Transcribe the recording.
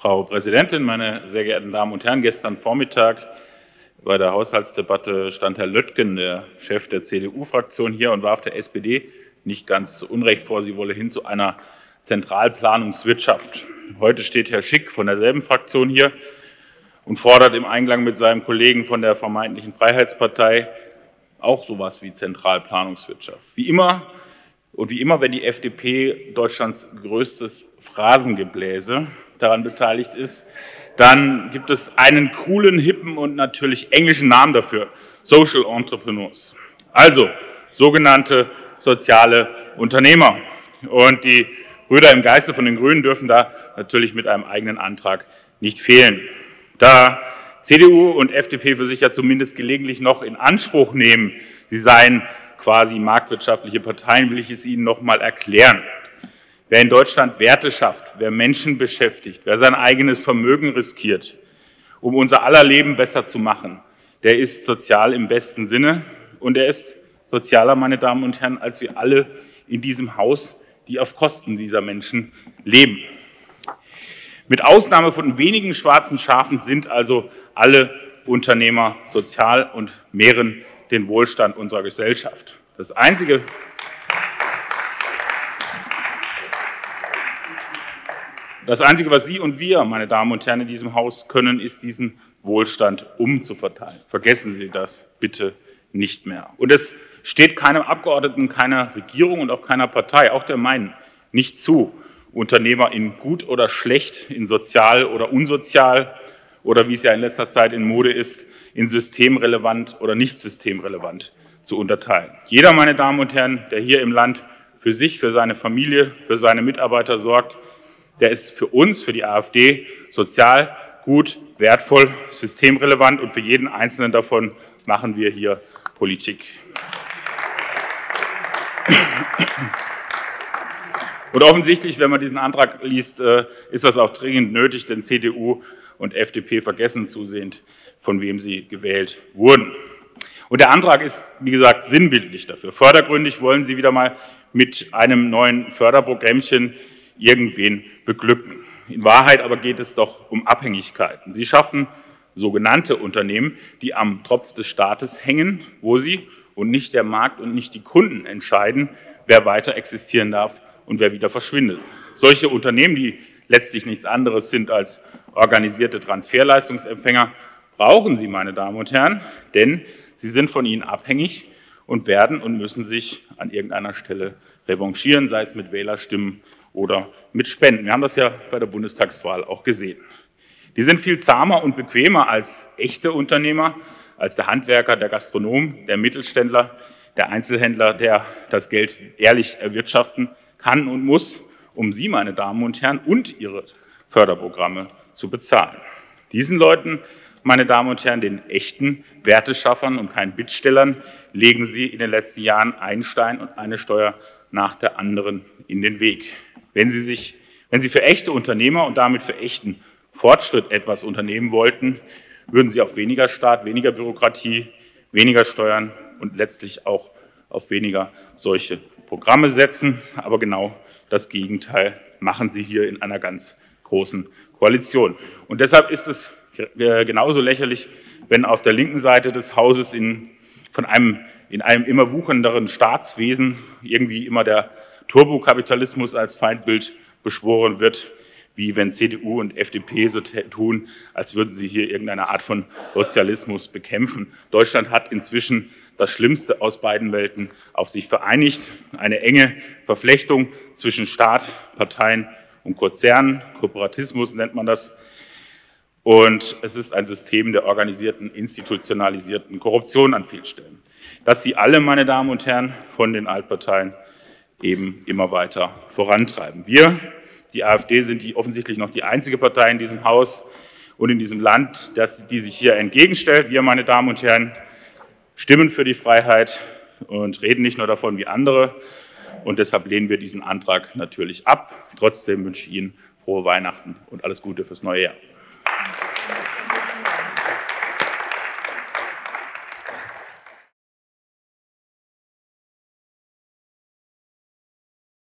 Frau Präsidentin, meine sehr geehrten Damen und Herren! Gestern Vormittag bei der Haushaltsdebatte stand Herr Löttgen, der Chef der CDU-Fraktion, hier und warf der SPD nicht ganz zu Unrecht vor, sie wolle hin zu einer Zentralplanungswirtschaft. Heute steht Herr Schick von derselben Fraktion hier und fordert im Einklang mit seinem Kollegen von der vermeintlichen Freiheitspartei auch sowas wie Zentralplanungswirtschaft. Wie immer, wenn die FDP, Deutschlands größtes Phrasengebläse, daran beteiligt ist, dann gibt es einen coolen, hippen und natürlich englischen Namen dafür: Social Entrepreneurs, also sogenannte soziale Unternehmer. Und die Brüder im Geiste von den Grünen dürfen da natürlich mit einem eigenen Antrag nicht fehlen. Da CDU und FDP für sich ja zumindest gelegentlich noch in Anspruch nehmen, sie seien quasi marktwirtschaftliche Parteien, will ich es Ihnen noch mal erklären. Wer in Deutschland Werte schafft, wer Menschen beschäftigt, wer sein eigenes Vermögen riskiert, um unser aller Leben besser zu machen, der ist sozial im besten Sinne, und er ist sozialer, meine Damen und Herren, als wir alle in diesem Haus, die auf Kosten dieser Menschen leben. Mit Ausnahme von wenigen schwarzen Schafen sind also alle Unternehmer sozial und mehren den Wohlstand unserer Gesellschaft. Das Einzige, was Sie und wir, meine Damen und Herren, in diesem Haus können, ist, diesen Wohlstand umzuverteilen. Vergessen Sie das bitte nicht mehr. Und es steht keinem Abgeordneten, keiner Regierung und auch keiner Partei, auch der meinen, nicht zu, Unternehmer in gut oder schlecht, in sozial oder unsozial oder, wie es ja in letzter Zeit in Mode ist, in systemrelevant oder nicht systemrelevant zu unterteilen. Jeder, meine Damen und Herren, der hier im Land für sich, für seine Familie, für seine Mitarbeiter sorgt, der ist für uns, für die AfD, sozial gut, wertvoll, systemrelevant, und für jeden Einzelnen davon machen wir hier Politik. Und offensichtlich, wenn man diesen Antrag liest, ist das auch dringend nötig, denn CDU und FDP vergessen zusehends, von wem sie gewählt wurden. Und der Antrag ist, wie gesagt, sinnbildlich dafür. Vordergründig wollen Sie wieder mal mit einem neuen Förderprogrammchen irgendwen beglücken. In Wahrheit aber geht es doch um Abhängigkeiten. Sie schaffen sogenannte Unternehmen, die am Tropf des Staates hängen, wo sie und nicht der Markt und nicht die Kunden entscheiden, wer weiter existieren darf und wer wieder verschwindet. Solche Unternehmen, die letztlich nichts anderes sind als organisierte Transferleistungsempfänger, brauchen Sie, meine Damen und Herren, denn sie sind von ihnen abhängig und werden und müssen sich an irgendeiner Stelle revanchieren, sei es mit Wählerstimmen oder mit Spenden. Wir haben das ja bei der Bundestagswahl auch gesehen. Die sind viel zahmer und bequemer als echte Unternehmer, als der Handwerker, der Gastronom, der Mittelständler, der Einzelhändler, der das Geld ehrlich erwirtschaften kann und muss, um Sie, meine Damen und Herren, und Ihre Förderprogramme zu bezahlen. Diesen Leuten, meine Damen und Herren, den echten Werteschaffern und keinen Bittstellern, legen Sie in den letzten Jahren einen Stein und eine Steuer nach der anderen in den Weg. Wenn Sie für echte Unternehmer und damit für echten Fortschritt etwas unternehmen wollten, würden Sie auf weniger Staat, weniger Bürokratie, weniger Steuern und letztlich auch auf weniger solche Programme setzen. Aber genau das Gegenteil machen Sie hier in einer ganz großen Koalition. Und deshalb ist es genauso lächerlich, wenn auf der linken Seite des Hauses in einem immer wuchernderen Staatswesen irgendwie immer der Turbokapitalismus als Feindbild beschworen wird, wie wenn CDU und FDP so tun, als würden sie hier irgendeine Art von Sozialismus bekämpfen. Deutschland hat inzwischen das Schlimmste aus beiden Welten auf sich vereinigt: eine enge Verflechtung zwischen Staat, Parteien und Konzernen. Kooperatismus nennt man das. Und es ist ein System der organisierten, institutionalisierten Korruption an vielen Stellen, das Sie alle, meine Damen und Herren, von den Altparteien eben immer weiter vorantreiben. Wir, die AfD, sind offensichtlich noch die einzige Partei in diesem Haus und in diesem Land, die sich hier entgegenstellt. Wir, meine Damen und Herren, stimmen für die Freiheit und reden nicht nur davon wie andere. Und deshalb lehnen wir diesen Antrag natürlich ab. Trotzdem wünsche ich Ihnen frohe Weihnachten und alles Gute fürs neue Jahr.